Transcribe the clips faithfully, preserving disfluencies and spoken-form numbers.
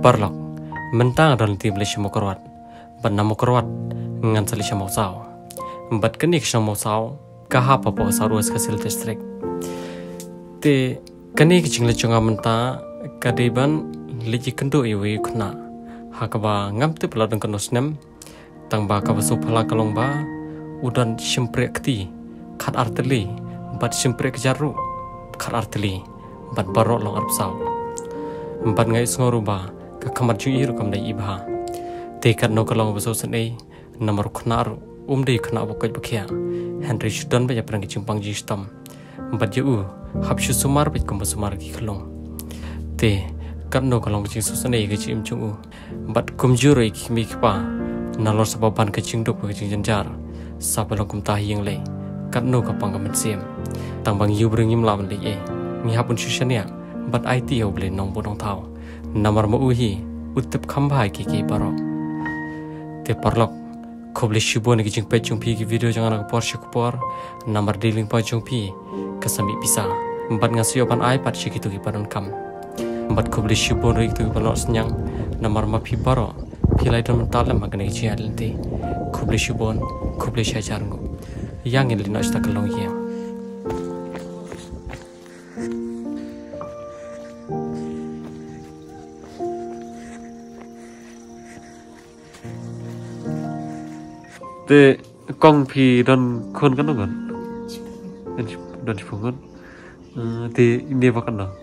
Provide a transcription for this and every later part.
barlok mentang dan tim le shimo korwat ban namo korwat ngan sali shamo sao bat kenik shamo sao ka ha pa po sarus ka sil district te kenik jing le chunga menta kadiban liji kendo iwi khna hakaba ngamte peladang kanosnem tang ba ka basu phala kalong ba udan shimpre kti khat arteli bat shimpre jaru khat arteli bat baro long arpsau bat ngai sngoru ba ka khamat ju iru kam dai ibha te kat no kalong basu sanei namar khnar umdei khna bokai bakhya henry shudan ba japrang ki chimpang ji stam bat ju habshu sumar bit kum sumar ki khlong te kat no kalong chi su sanei ki chim chung bat kum ju roi ki mi pa nalor sababan ke ching dok ke ching janjar sapalong kum tah yeng le kat no ka pang kam sim tang bang yu bring yim lam le e mi hapun shushania bat it ho ble nong bodong thau namar ma uhi utip khambhai ki ki paro te parlok khoble shibon ki jing pe chung phi ki video jangan ka por shik por namar dealing pa chung phi kasami pisa bat ngasio pan ai pat shiki tu ki paron kam bat khoble shibon ri tu palos nyang namar ma phi paro pilai dan mentalam magnai cial nanti khoble shibon khoble shajar ngo yang in lino sta kalong ye te kong phi dan khon kan ngon dan dan phungon te ini bakan no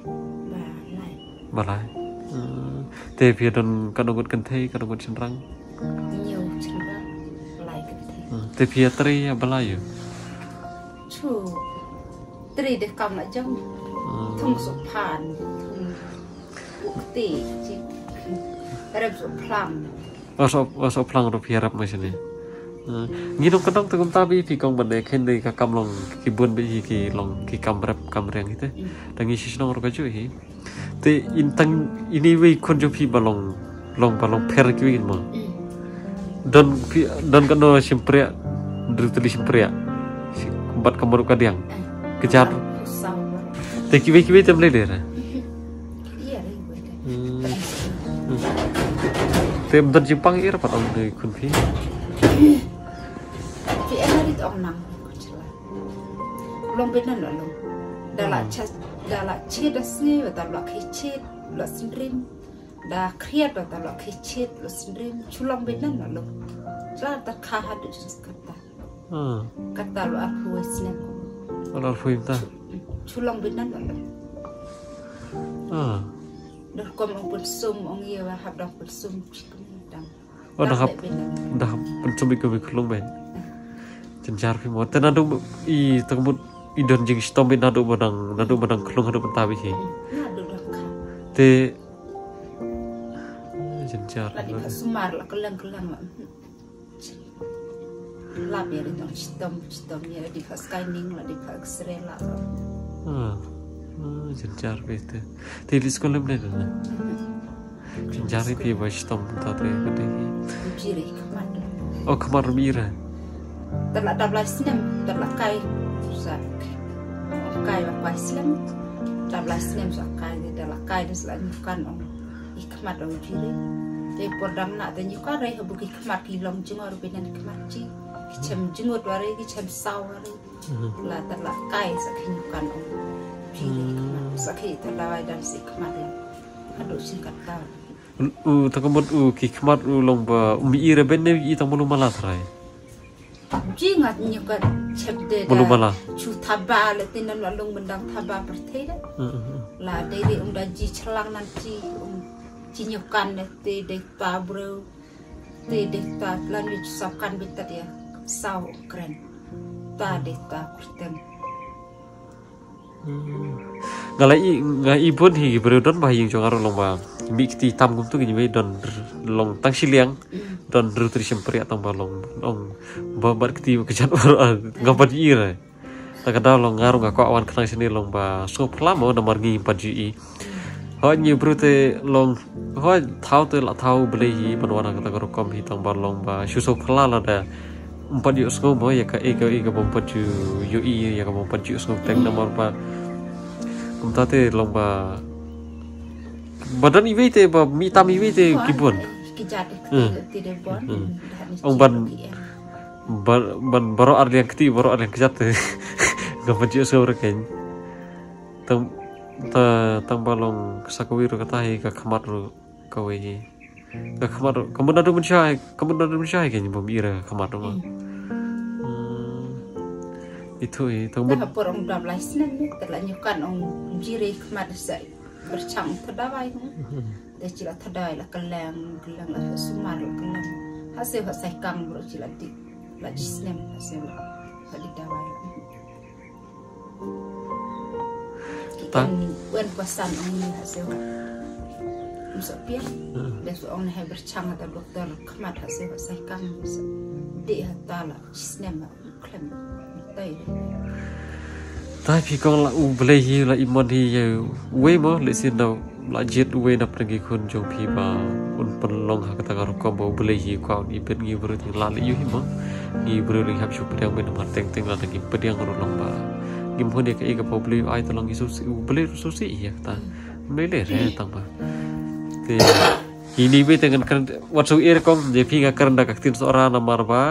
balai te phi dan kan ngon kan thei kan ngon chenrang nhiều chenrang balai kan thei te phi tri balai yo chu tri de kam la jong thung su phan thung ti chi rep su plang osop osop plang ro phi rap ma sini ngi dong kadang tengum tabi pi kong bande khen dei ka kam long ki bun bi ki long ki kam rap kam reng hite dangi sisnong ro ka ju hi te intang ini wei kon jo pi balong long balong per ki win mo dan pi dan kan no simpre drutli simpre bat kamur ka diang kejar te ki wei ki wei tem le de iya tem dan jimpang ir pat on de kun pi ông nằm long bênนั้นlà long đà la chết đà la chết đã xí và đà la khi chết là sinh rim đà khét và đà la khi chết là sinh rim chú long bênนั้นlà long ra ta khá hạt được kata kata lo arhuis nem lo arhuim ta chú long bênนั้นlà long được con ông bận sum ông yêu và học đọc bận sum đằng oh dah dah pencuri ke long ben cencar fi mo tenadu i tengmut i don jing stom bin nadu badang nadu badang klung hadu pentawi hi te cencar lagi sumar la kelang-kelang lap ya di tong stom stom ya di scanning la di x-ray la ah cencar fi te te di sekolah ben na cencar fi ba stom ta te kade hi jiri kamar oh kamar mira terlak dabla sinem terlak kai sak kai apa sinem dabla sinem sak kai terlak kai des la nyukan on ikmat on jiri te podam na te nyukan re buki ikmat ki long jingor benan ikmat ji chem jingot ware ki chem saw ware la terlak kai sak nyukan on jiri sak terlawai dan sik ikmat adu singkat ta u takambut u ki ikmat u long ba umi ire benne i tamulu malas rai jingat nyukat chepde da chu thaba le tinan walung mendang thaba perthe da la dei um da ji chlang nan ji um ji nyukan ne te de pa bro te de ta lan wi sapkan bitat ya saw kren ta de ta kurtem ngalai ngai pun hi berodon bah yang jong aro long ba mi ti tam gum tu gi me don long tang siliang don rutri sempri atau balong long babat kti kejan ngapat ira ta kada long ngaru ngako awan kenang sini long ba so plamo nomor ngi paji ho nyi brute long ho thau te la thau ble hi banwana kata ko kom hi tang balong ba suso phala la da empat yu sko mo ya ka e ka e ka bom paju yu i ya ka bom paju sko teng nomor ba kumtate long ba badan iwe te ba mi tam iwe te kibon kijat tidak bon ông ban ban ban baru ada yang keti baru ada yang kijat te gapaji seorang kan tam ta tam balong sakawiru katahi ka khamar ru kawe ka khamar kamu nadu mensyai kamu nadu mensyai kan bom ira khamar ru itu itu dah porong dua belas nen telah nyukan ong jiri khamar sai bercang terdawai kan dah cila terdawai lah kelang kelang lah sumar lah kelang hasil hasil kang bro cila di lah jisnem hasil lah di dawai kita wen kuasan ong ni hasil masuk pian dah seorang ni bercang atau dokter khamar hasil hasil kang di hatta lah jisnem lah kelang tay tapi kong la u blei hi la imon hi ye we mo le sin no la jet we na prengi kun jong pi ba un pen long ha kata karo kombo blei hi kwa ni ben ngi bru ti la le yu hi mo ngi bru ri hab shu pedang ben ma teng teng la ngi pedang ro long ba ngim hon de ka e ka po blei ai ta long isu u blei su si ya ta blei le re tang ba te ini be tengan kan wat su er kong je pi ga karanda ka tin so ra na mar ba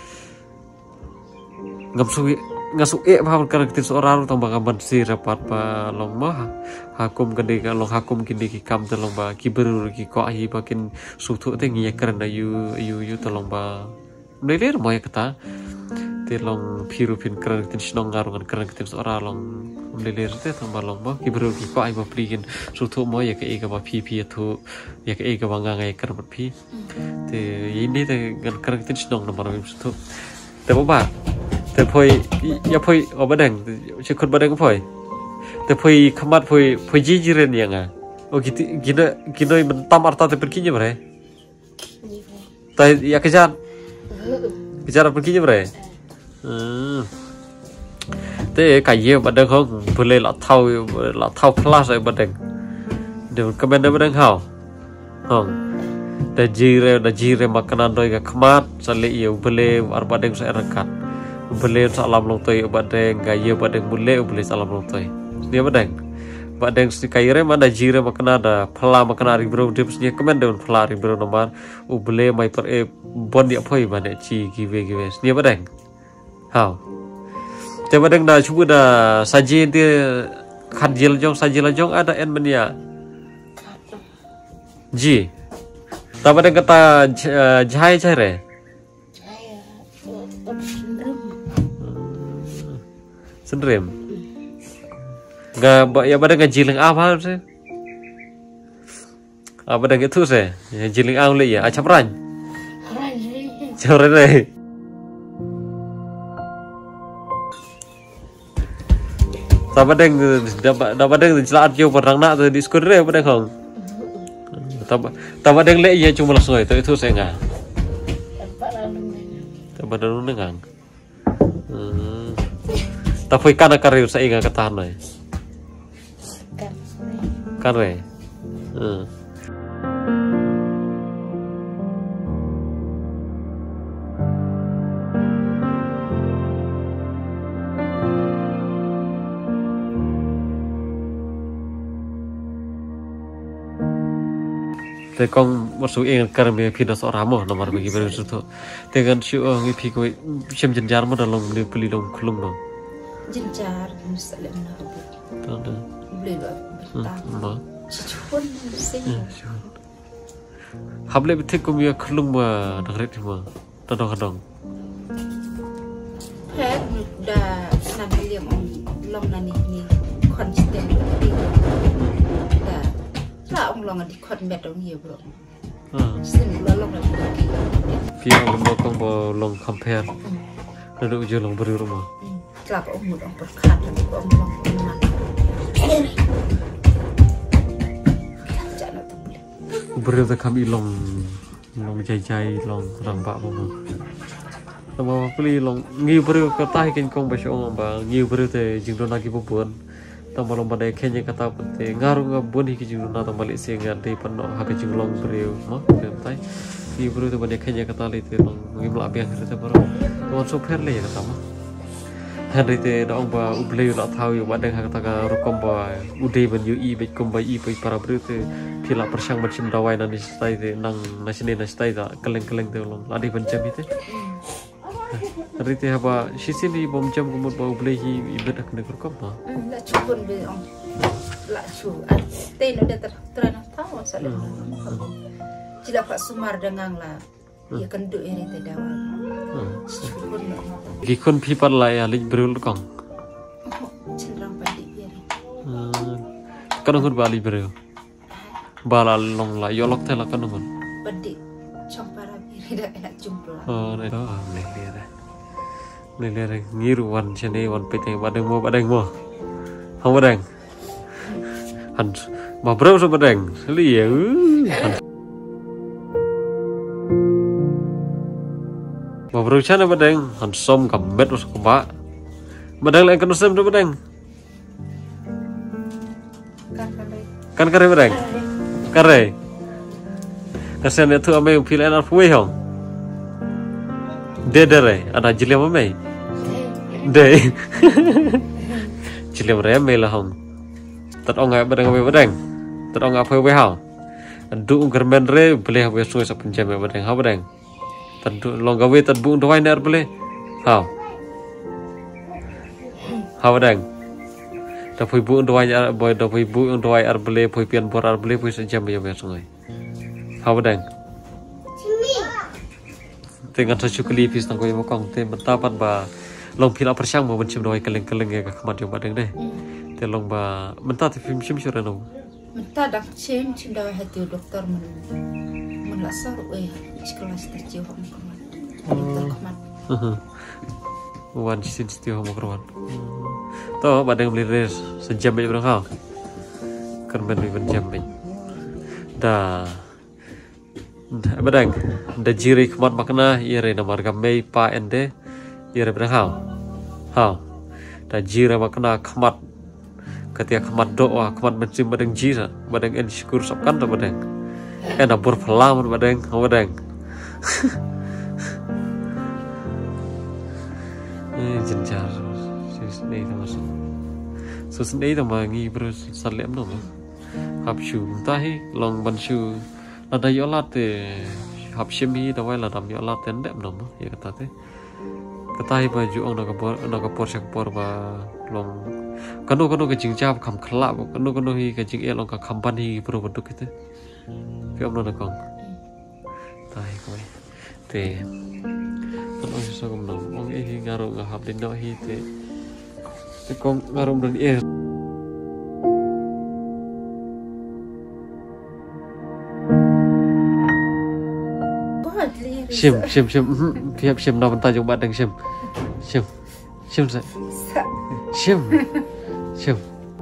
ngam su ngasu e baham kan ketin seorang tambah gambar si rapat pa long mah hakum kende ka long hakum kinde ki kam te long ba ki beru ki ko ai bakin suthu te ngi karna yu yu yu te long ba neler mo ya kata te long phiru phin kan ketin snong ngaru kan kan ketin seorang long neler te tambah long ba ki beru ki ko ai ba prikin suthu mo ya ke e ka ba phi phi thu ya ke e ka ba nga ngai kar bat phi te ini te kan kan ketin snong nomor suthu te baแต่พอยอย่าพอยเอาบัดดังใช้คนบัดดังก็พอยแต่พอยขมัดพอยพอยจีจีเรนยังไงโอ้กินกินกินเลยมันตามอัตราแต่เป็นกินยังไงแต่อยากกินจานกินจานเป็นกินยังไงอืมแต่ไก่เยี่ยมบัดดังเขาเพื่อเลยละเท่าละเท่าพลาสไอ้บัดดังเดี๋ยวก็เป็นได้บัดดังเขาห้องแต่จีเรแต่จีเรมากันนั่นโดยกับขมัดสลีอยู่เพื่อเลยอันบัดดังใส่รังกัดboleh salam long toy badeng gaya badeng boleh boleh salam long toy dia badeng badeng si kaire mana jire makna ada phala makna ri bro dips ni komen don phala ri bro nomor u boleh mai per e bon dia phoi bane chi give give dia badeng how te badeng da cuba da saji dia khadjil jong sajil jong ada en mania ji ta badeng kata jai jai re Sendrim, gak ya pada ngajiling apa sih? Apa dah gitu sih? Ngajiling apa ya? Acap ran? Coret deh. Tapi deng, dapat deng jelas jauh perang nak tu diskur deh pada kong. Tapi tapi deng le ya cuma langsung itu itu saya nggak. Tapi dah lu nengang. Tapi kan akar itu saya ingat katahan lah. Kan re. Hmm.แต่กองวัดสุเองการมีพี่น้องสรามnomor bagi baru itu. Dengan si orang ini kau macam jenjar mana long ni beli long kelung long. Jenjar misalnya nak. Tahu. Beli bertambah. Cipun sih. Hamle betul kauมีkelung ma negeri mana? Tadong tadong. Heh, dah nanti liam long nani ni konsisten. Lah ông long di kon met ông nhiều bro. Sim lo long lagi. Pia ông lo kong bo long compare. Lalu ujo long beri rumah. Kelak ông mud ông berkat ông long mana. Jangan tu boleh. Beri tu kami long long jai-jai long rambak bomo. Tama peli long ngi beri kata ikan kong basyo ông ba ngi beri tu jingdo lagi bobon. Tambah lomba daya kenya kata penting ngaruh ngabun hiki juruna tambah lek sengat di penuh hak jurulong beriu mah kentai di beriu tu banyak kenya kata lek tu long ngimla biang kita baru tuan super le kata mah hari te dong ba ublei la thau yo badeng hak taka rukom ba ude ban yu i be kom ba i pe para brute pila persang macam dawai na ni stai te nang nasine na stai da keleng-keleng te long adi ban jam ite hari te haba sisili bom jam kumut ba ublei hi i bedak ne rukom ba la chukun be ong la chu te no de trana tahu saling tidak pak sumar dengan la ya kendu ini te dawai chukun gikon people la ya lik brul kong cenderung padi biar kanungun bali brul bala long la yolok te la kanungun padi champara biar dah enak jumpa oh ne oh ne lihat ne lihat ngiruan chene wan pete badeng mo badeng mo hong badeng han ma bro so badeng liya ma bro chana badeng han som kam bet us ba badeng lai kan sem do badeng kan kare badeng kare kasen itu ame pilihan apa weh hong de dere ada jile mame de jile mare me la hong tat ong ai badeng me badeng tat ong apa weh hong du germen re boleh weh suai sa penjam me badeng ha badeng tat long gawe tat bu ndoi ner boleh ha ha badeng ta pui bu ndoi ar boy da pui bu ndoi ar boleh pui pian bor ar boleh pui sa jam me weh sungai ha badeng dengan sejukli pis tangko yang mokong te mentapan ba long pila persang mo bencim doi keleng-keleng ya kamat yo badeng deh te long ba menta te film sim sura no menta dak cim cim dawai hati dokter men men lasar we kelas terjauh hong kamat dokter kamat wan sin stio mo kron to badeng beli res sejam be berang ha kan ben bencam be da badang da jiri kmat makna ire na marga mei pa ende ire berang ha ha da jira makna kmat ketika kmat doa kmat mencim badang jira badang en syukur sapkan da badang ena berpelam badang badang eh jenjar sini itu masuk sesini itu mangi bro salem no hap shu tahi long ban shu ada yolat te hap shimi da wai la dam yolat ten dem no ya kata te katai baju ong na kapor na kapor sak por ba long kanu kanu ke jing jap kham khla kanu kanu hi ke jing e long ka khampan hi pro baduk te ke om na kong tai koi te kan ong so kom no ong e hi ngaro nga hap din no hi te te kong ngarom dan e sim sim sim phiap sim na banta jong badeng sim sim sim sa sim sim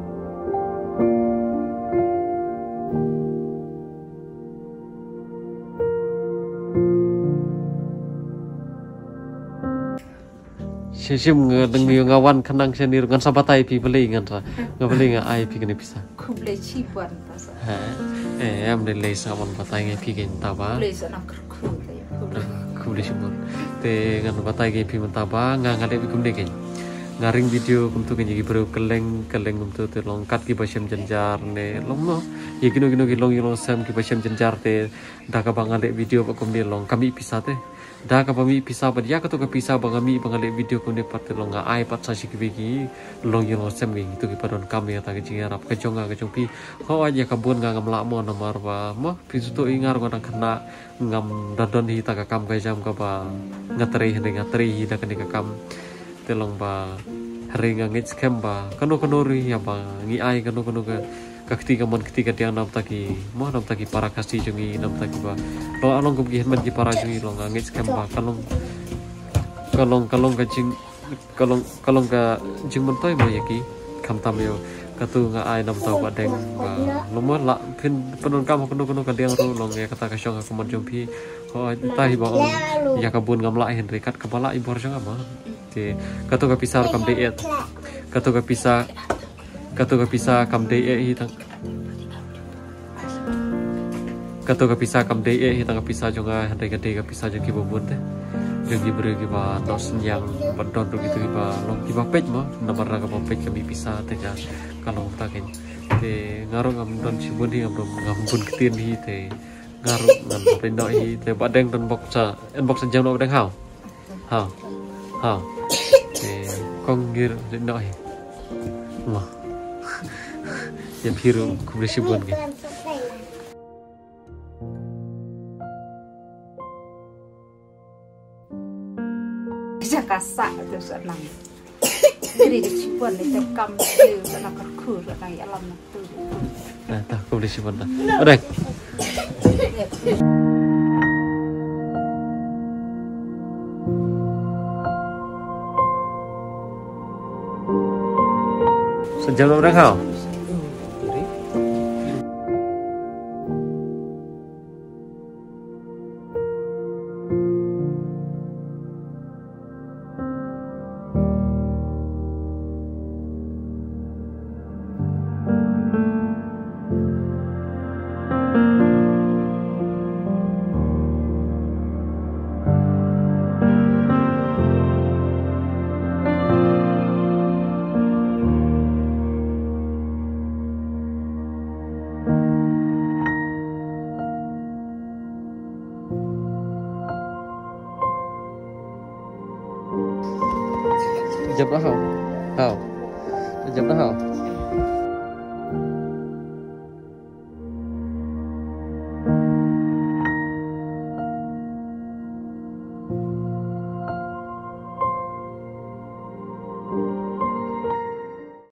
sim sim ngedeng yo ngawan kenang senir ngan sabatai pi beli ngan sa ngabeli nga ai pi kene bisa ku beli cipuan tas ha eh am de le sa mon batai ngai pi gen ta ba beli sa nak ku kubli syukur te ngan batai ge pi mentaba nga ngade bi kumde gen ngaring video kum tu gen gi bro keleng keleng kum tu te long kat ki basem jenjar ne long no ye gino gino gi long yong sam ki basem jenjar te da ka bang ngade video ba kum de long kami pisah te da ka bami pisah ba dia ka to ka pisah bang kami bang ngade video kum de pat te long nga ai pat sa sik bi gi long yong sam ge tu ki padon kami ta ge jing arab ka jong ga jong pi ho aja ka bun nga ngam la mo na mar ba mo pi su to ingar ko kena ngam dadon hi ta ka kam ka jam ka ba ngatri hne ngatri hi da ka kam telong ba hari ngangit skem ba kanu kanu ri ya ba ngi ai kanu kanu ka ketiga mon ketiga dia nam taki mo nam taki para kasih jungi nam taki ba lo along ko gi man gi para jungi lo ngangit skem ba kalong kalong kalong ka jing kalong kalong ka jing mon toy mo yaki kam tam yo katu nga ai nam tau ba deng ba lo mo la pin penon kam kanu kanu ka diang ru long ya kata ka syong ka mon jompi ho tahi ba ya kabun ngam la hen rekat ka bala ibor jang ama te katu ka pisar kam de et katu ka pisah katu ka pisah kam de e hi tang Kato kapisa kam dei eh hitang kapisa juga handai gede kapisa juga kibubun deh. Jadi beri kiba dosen yang berdon gitu kiba long kiba pej mo nomor raga pej kami pisah tega kalau takin te ngaruh ngam don sibun hi ngam ngambun ketin hi te ngaruh ngam pendo hi te badeng don boksa en boksa jam lo badeng hao hao hao te konggir dendo hi wah ya biru kubri sibun gitu. Kasak itu senang. Jadi dicipuan itu kam itu senang kerkur senang alam itu. Nah, tak kau dicipuan dah. Ada. Sejam berapa kau? Jam đó không? Không. Jam đó không?